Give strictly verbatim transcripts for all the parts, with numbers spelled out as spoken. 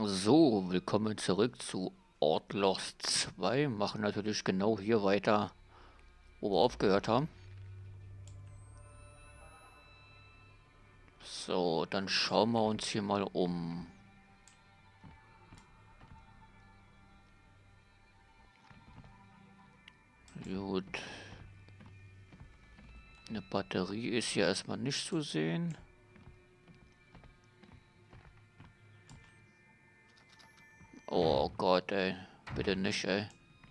So, willkommen zurück zu Outlaws zwei. Machen natürlich genau hier weiter, wo wir aufgehört haben. So, dann schauen wir uns hier mal um. Gut. Eine Batterie ist hier erstmal nicht zu sehen. Oh Gott, ey. Bitte nicht, ey.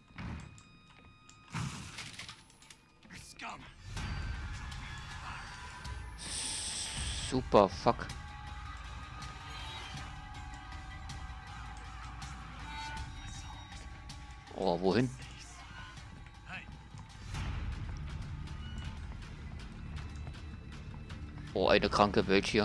Super, fuck. Oh, wohin? Oh, eine kranke Welt hier.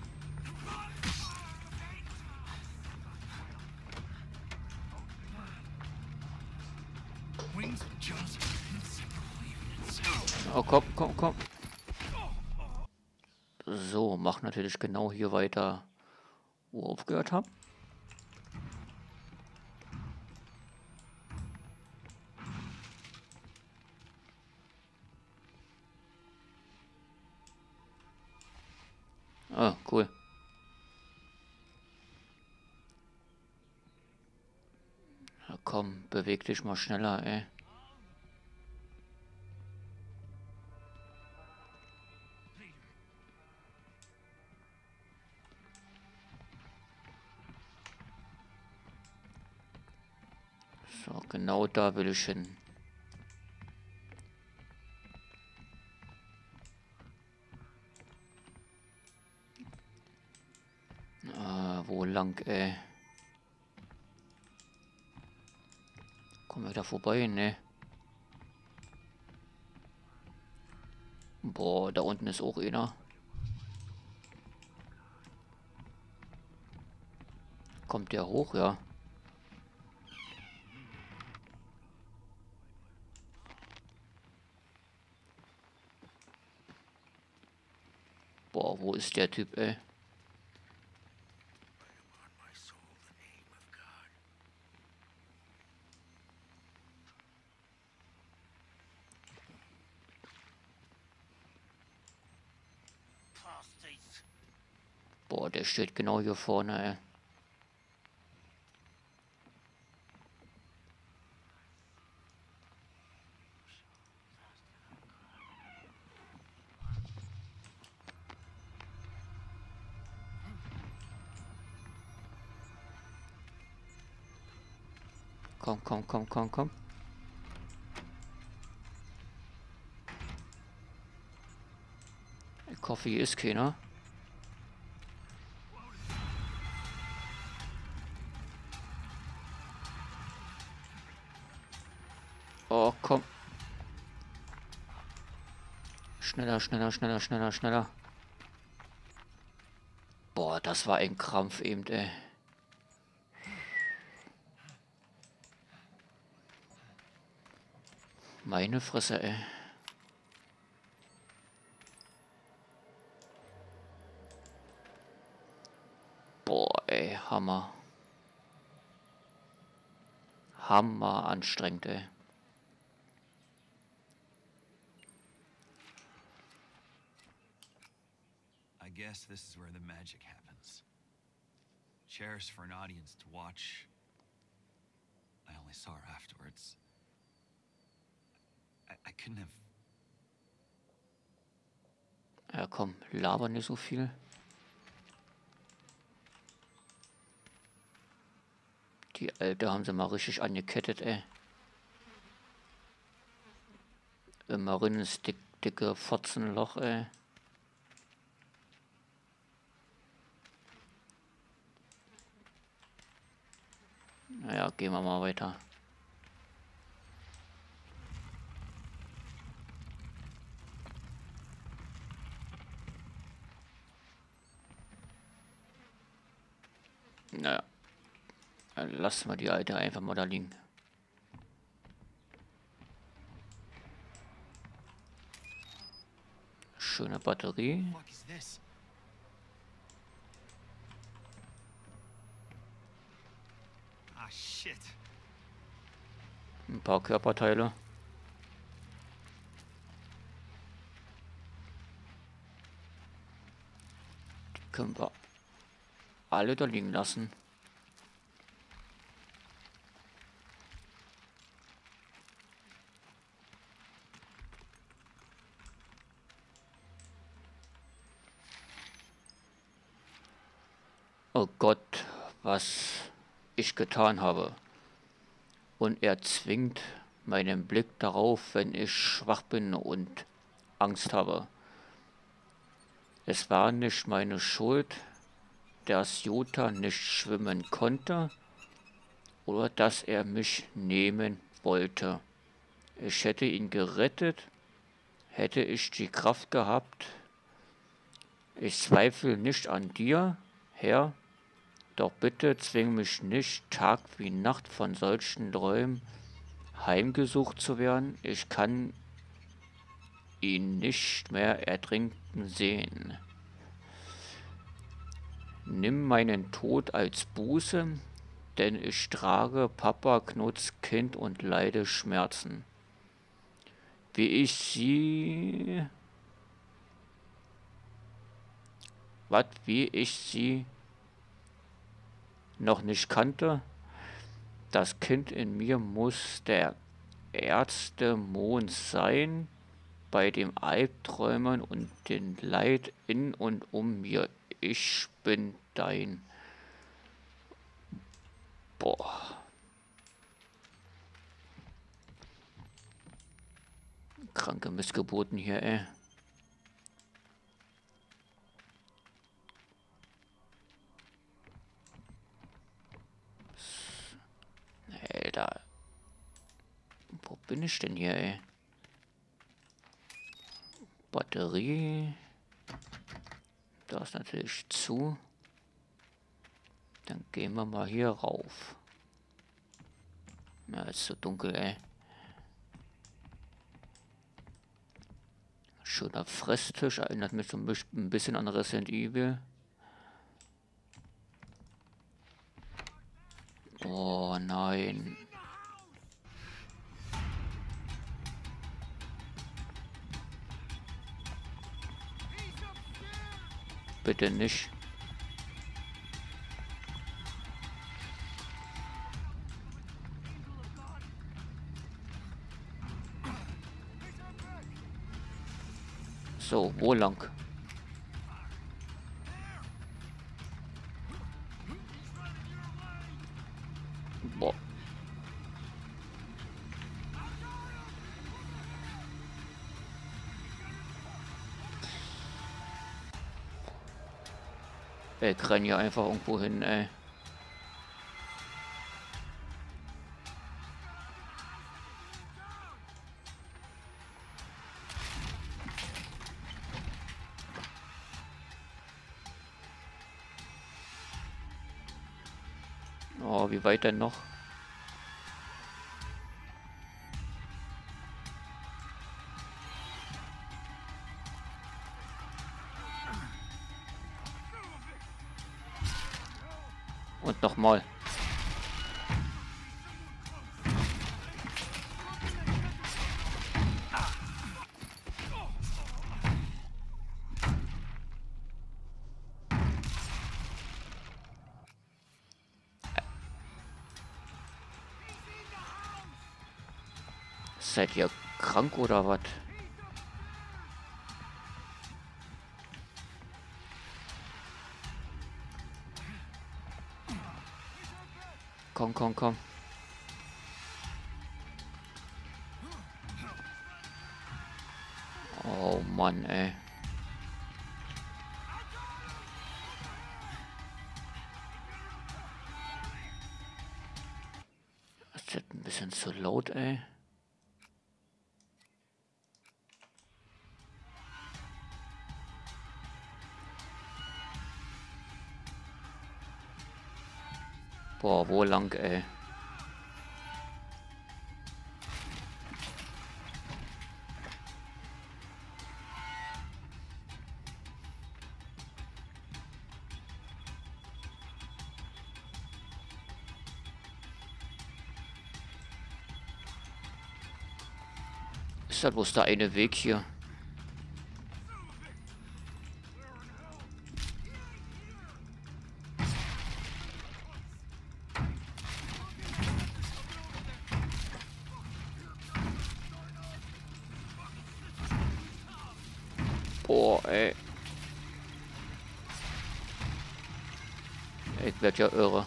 Oh, komm, komm, komm. So, mach natürlich genau hier weiter, wo wir aufgehört haben. Ah, cool. Na komm, beweg dich mal schneller, ey. So, genau da will ich hin. Ah, wo lang, ey? Kommen wir da vorbei, ne? Boah, da unten ist auch einer. Kommt der hoch, ja? Boah, wo ist der Typ, ey? Boah, der steht genau hier vorne, ey. Komm, komm, komm, komm, komm. Ich hoffe, hier ist keiner. Oh, komm. Schneller, schneller, schneller, schneller, schneller. Boah, das war ein Krampf eben, ey. Meine Fresse, ey. Boah, ey, Hammer. Hammer anstrengend, ey. I guess this is where the magic happens. Chairs for an audience to watch. I only saw her afterwards. I, I couldn't have... Ja, komm, laber nicht so viel. Die Alte haben sie mal richtig angekettet, ey. Immer rein ins dick, dicke Fotzenloch, ey. Naja, gehen wir mal weiter. Naja. Dann lassen wir die Alte einfach mal da liegen. Schöne Batterie. What is this? Ein paar Körperteile. Die können wir alle da liegen lassen. Oh Gott, was ich getan habe. Und er zwingt meinen Blick darauf, wenn ich schwach bin und Angst habe. Es war nicht meine Schuld, dass Jota nicht schwimmen konnte oder dass er mich nehmen wollte. Ich hätte ihn gerettet, hätte ich die Kraft gehabt. Ich zweifle nicht an dir, Herr, doch bitte zwing mich nicht Tag wie Nacht von solchen Träumen heimgesucht zu werden. Ich kann ihn nicht mehr ertrinken sehen. Nimm meinen Tod als Buße, denn ich trage Papa Knuts Kind und leide Schmerzen. Wie ich sie... Was, wie ich sie noch nicht kannte? Das Kind in mir muss der Ärztemond sein, bei dem Albträumen und den Leid in und um mir. Ich bin dein. Boah. Kranke Missgeburten hier, ey. Alter. Wo bin ich denn hier, ey? Batterie. Da ist natürlich zu. Dann gehen wir mal hier rauf. Ja, ist so dunkel, ey. Schöner Fresstisch, erinnert mich so ein bisschen an Resident Evil. Oh nein. Bitte nicht. So, wo lang? Boah. Ich renn hier einfach irgendwo hin, ey. Oh, wie weit denn noch? Und nochmal. Seid ihr krank oder was? Komm, komm, komm. Oh Mann, ey. Das ist jetzt ein bisschen zu laut, ey. Boah, wo lang, ey? Ist halt bloß der eine Weg hier. Boah, ey. Ich werd ja irre.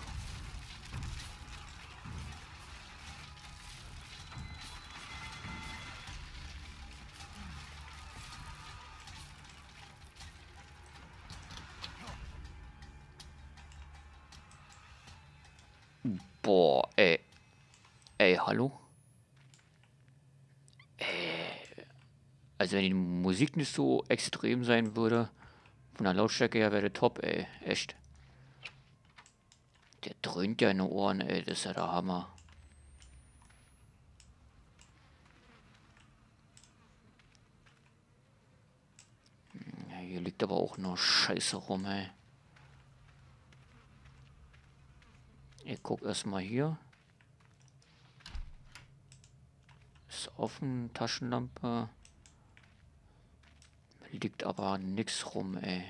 Boah, ey. Ey, hallo? Ey. Also wenn die Musik nicht so extrem sein würde, von der Lautstärke her wäre top, ey. Echt. Der dröhnt ja in den Ohren, ey. Das ist ja der Hammer. Ja, hier liegt aber auch nur Scheiße rum, ey. Ich guck erstmal hier. Ist offen, Taschenlampe. Liegt aber nix rum, ey.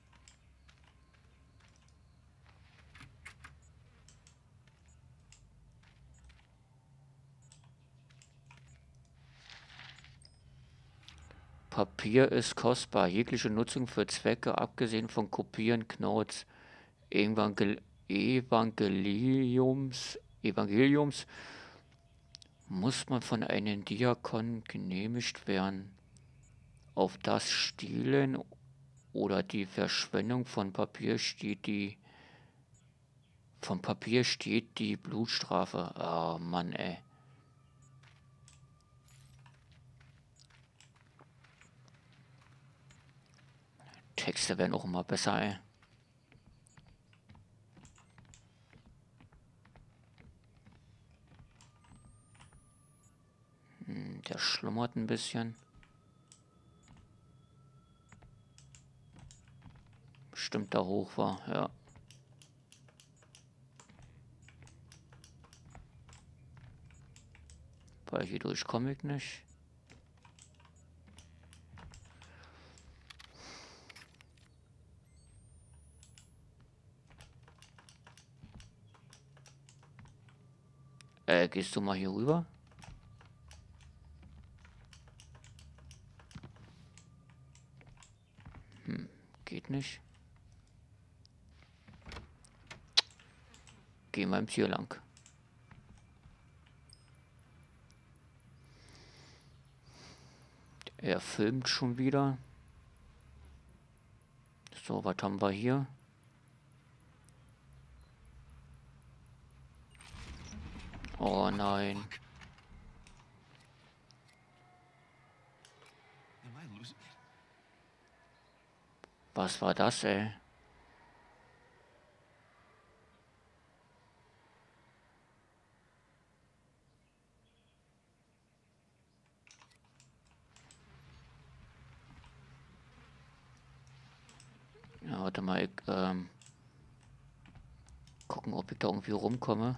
Papier ist kostbar. Jegliche Nutzung für Zwecke, abgesehen von Kopieren Knauts Evangel Evangeliums, Evangeliums, muss man von einem Diakon genehmigt werden. Auf das Stehlen oder die Verschwendung von Papier steht die vom Papier steht die Blutstrafe. Oh Mann, ey. Texte werden auch immer besser, ey. Hm, der schlummert ein bisschen. Bestimmt da hoch war, ja. Weil hier durch komme ich nicht. Äh, gehst du mal hier rüber? Hm, geht nicht. Gehen wir hier lang. Er filmt schon wieder. So, was haben wir hier? Oh nein. Was war das, ey? Ja, warte mal, ich, ähm, gucken, ob ich da irgendwie rumkomme.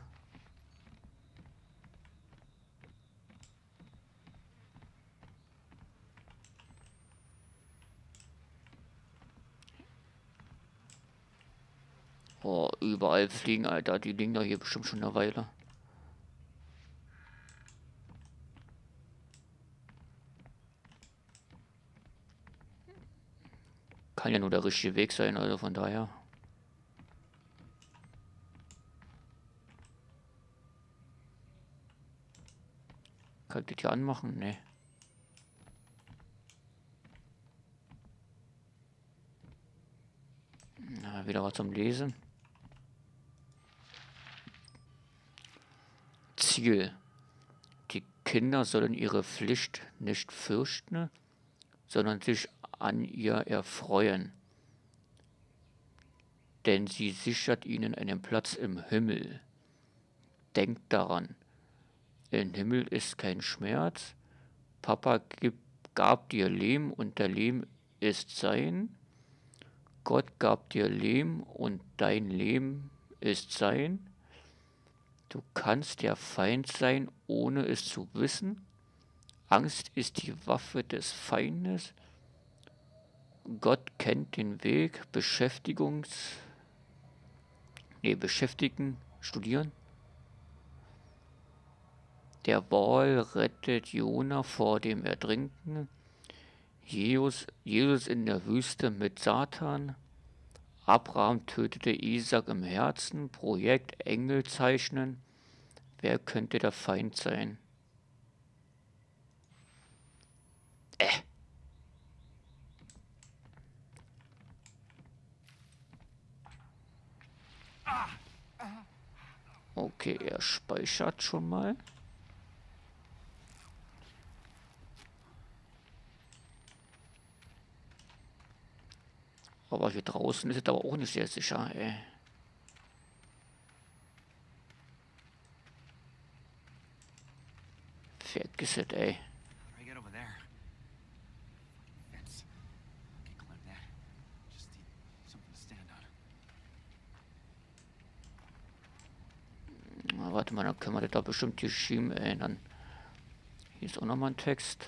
Oh, überall fliegen, Alter. Die liegen doch hier bestimmt schon eine Weile. Kann ja nur der richtige Weg sein, also von daher. Kann ich das hier anmachen? Nee. Na, wieder was zum Lesen. Ziel. Die Kinder sollen ihre Pflicht nicht fürchten, sondern sich an ihr erfreuen. Denn sie sichert ihnen einen Platz im Himmel. Denkt daran, im Himmel ist kein Schmerz. Papa gibt, gab dir Leben und der Leben ist sein. Gott gab dir Leben und dein Leben ist sein. Du kannst der Feind sein, ohne es zu wissen, Angst ist die Waffe des Feindes. Gott kennt den Weg. Beschäftigungs... Nee, beschäftigen, studieren. Der Wal rettet Jona vor dem Ertrinken. Jesus, Jesus in der Wüste mit Satan. Abraham tötete Isaac im Herzen. Projekt Engel zeichnen. Wer könnte der Feind sein? Äh. Okay, er speichert schon mal. Aber hier draußen ist es aber auch nicht sehr sicher, ey. Vergiss es, ey. Na, warte mal, dann können wir das da bestimmt hier schieben, ey. Dann hier ist auch nochmal ein Text.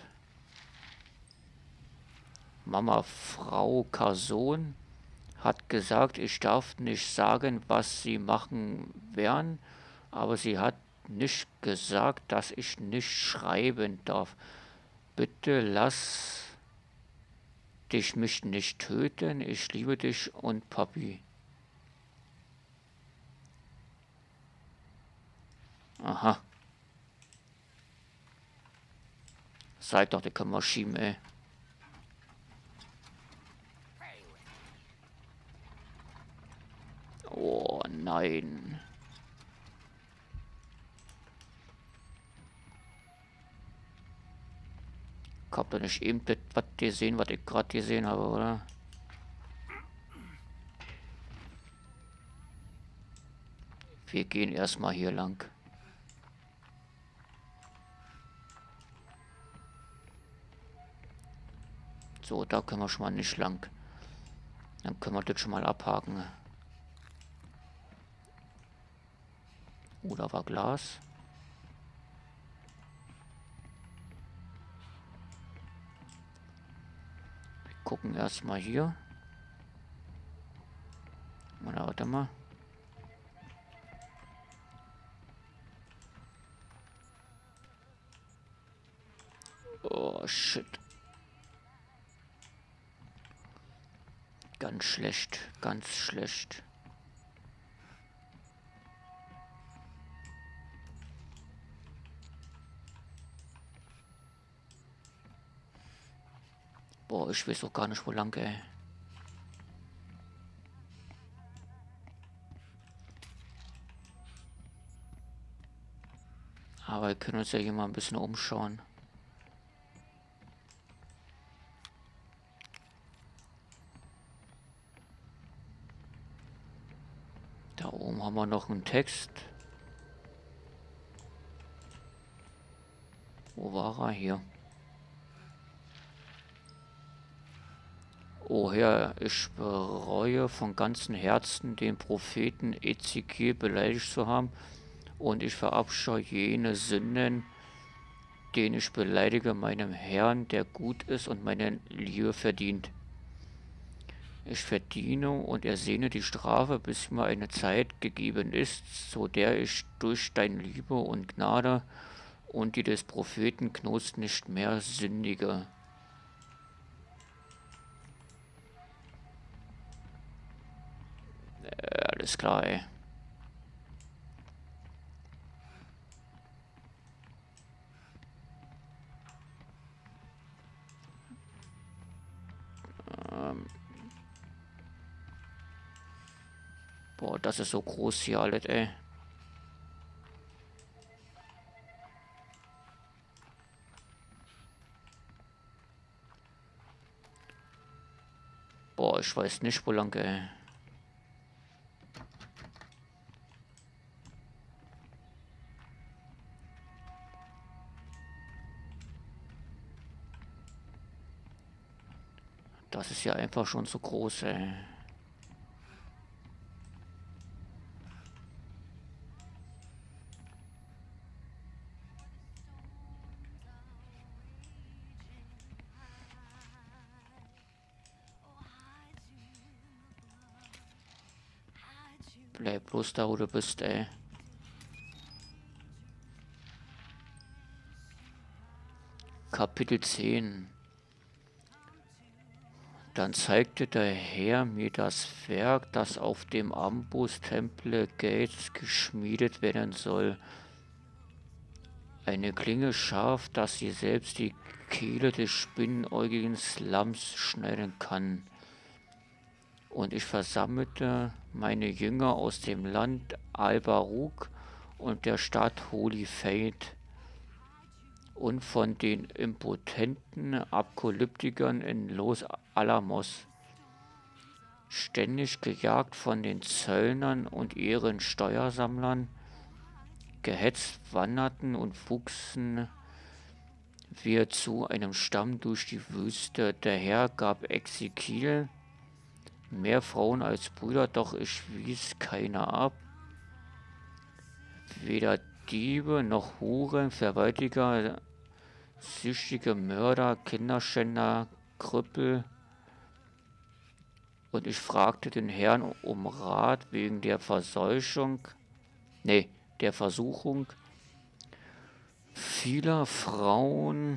Mama, Frau Carson hat gesagt, ich darf nicht sagen, was sie machen werden, aber sie hat nicht gesagt, dass ich nicht schreiben darf. Bitte lass dich mich nicht töten, ich liebe dich und Papi. Aha. Sag doch, die können wir schieben, ey. Oh nein. Ich hab doch nicht eben das, was gesehen, was ich gerade gesehen habe, oder? Wir gehen erstmal hier lang. So, da können wir schon mal nicht lang. Dann können wir das schon mal abhaken. Oh, da war Glas. Wir gucken erstmal hier. Oder warte mal. Oh, shit. Ganz schlecht, ganz schlecht. Boah, ich weiß auch gar nicht, wo lang, ey. Aber wir können uns ja hier mal ein bisschen umschauen. Da oben haben wir noch einen Text. Wo war er? Hier. O Herr, ich bereue von ganzem Herzen, den Propheten Ezekiel beleidigt zu haben, und ich verabscheue jene Sünden, den ich beleidige, meinem Herrn, der gut ist und meine Liebe verdient. Ich verdiene und ersehne die Strafe, bis mir eine Zeit gegeben ist, so der ich durch deine Liebe und Gnade und die des Propheten Knos nicht mehr sündige. Äh, alles klar, ey. Ähm. Boah, das ist so groß hier alles, ey. Boah, ich weiß nicht, wo lang, ey. Das ist ja einfach schon so groß, ey. Bleib bloß da, wo du bist, ey. Kapitel zehn. Dann zeigte der Herr mir das Werk, das auf dem Ambus Temple Gates geschmiedet werden soll. Eine Klinge scharf, dass sie selbst die Kehle des spinnäugigen Slams schneiden kann. Und ich versammelte meine Jünger aus dem Land Al-Baruk und der Stadt Holy Faith und von den impotenten Apokalyptikern in Los Alamos, ständig gejagt von den Zöllnern und ihren Steuersammlern, gehetzt wanderten und wuchsen wir zu einem Stamm durch die Wüste. Der Herr gab Ezekiel mehr Frauen als Brüder, doch ich wies keine ab. Weder Diebe noch Huren, Vergewaltiger, süchtige Mörder, Kinderschänder, Krüppel. Und ich fragte den Herrn um Rat wegen der Verseuchung, nee, der Versuchung vieler Frauen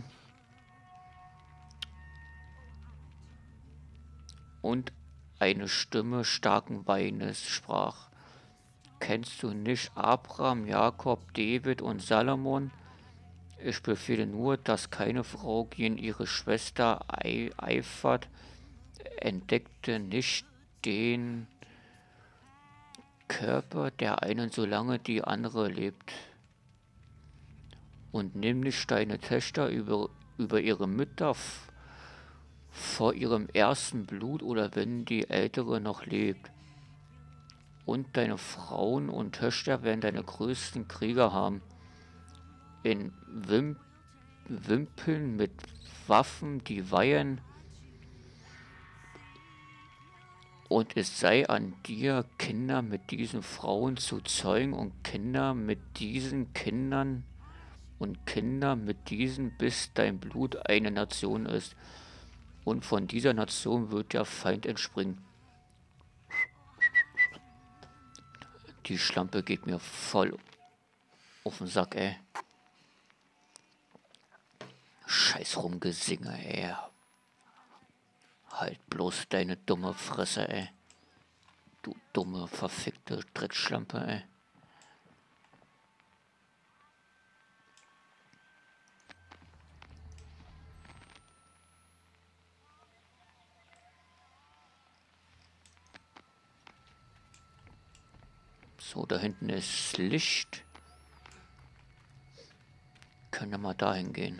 und eine Stimme starken Weines sprach: Kennst du nicht Abraham, Jakob, David und Salomon? Ich befehle nur, dass keine Frau gegen ihre Schwester eifert, entdeckte nicht den Körper der einen, solange die andere lebt. Und nimm nicht deine Töchter über, über ihre Mütter vor ihrem ersten Blut oder wenn die ältere noch lebt. Und deine Frauen und Töchter werden deine größten Krieger haben. In Wim Wimpeln mit Waffen, die weihen. Und es sei an dir, Kinder mit diesen Frauen zu zeugen und Kinder mit diesen Kindern und Kinder mit diesen, bis dein Blut eine Nation ist. Und von dieser Nation wird der Feind entspringen. Die Schlampe geht mir voll auf den Sack, ey. Scheiß Rumgesinge, ey. Halt bloß deine dumme Fresse, ey. Du dumme, verfickte Dreckschlampe, ey. So, da hinten ist Licht. Können wir mal dahin gehen.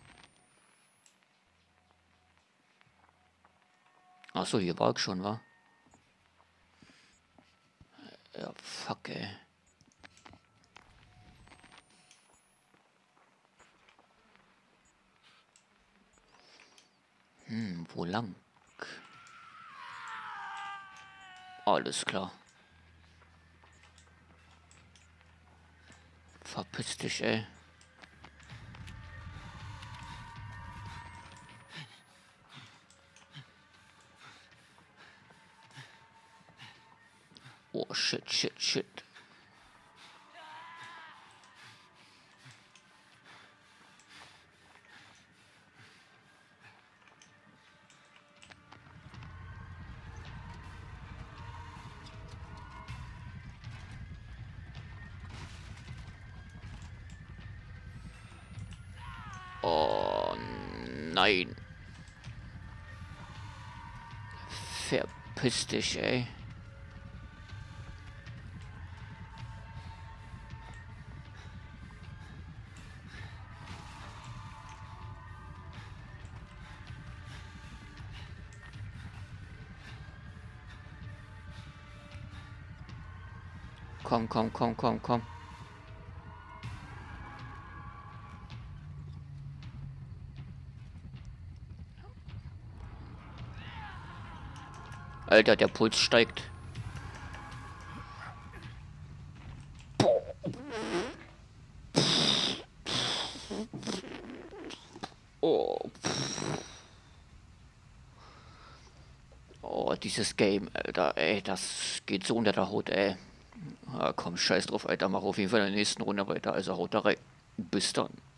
Achso, hier war ich schon, wa? Ja, fuck, ey. Hm, wo lang? Alles klar. Verpiss dich, ey. Oh, shit, shit, shit. Oh, nein. Verpiss dich, ey. Komm, komm, komm, komm, komm. Alter, der Puls steigt. Oh. Oh, dieses Game, Alter, ey, das geht so unter der Haut, ey. Ah, komm, scheiß drauf, Alter. Mach auf jeden Fall in der nächsten Runde weiter. Also haut da rein. Bis dann.